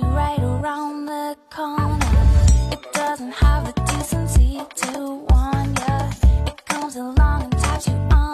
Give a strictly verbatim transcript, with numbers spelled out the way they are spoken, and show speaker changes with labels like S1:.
S1: right around the corner. It doesn't have the decency to warn ya. It comes along and taps you on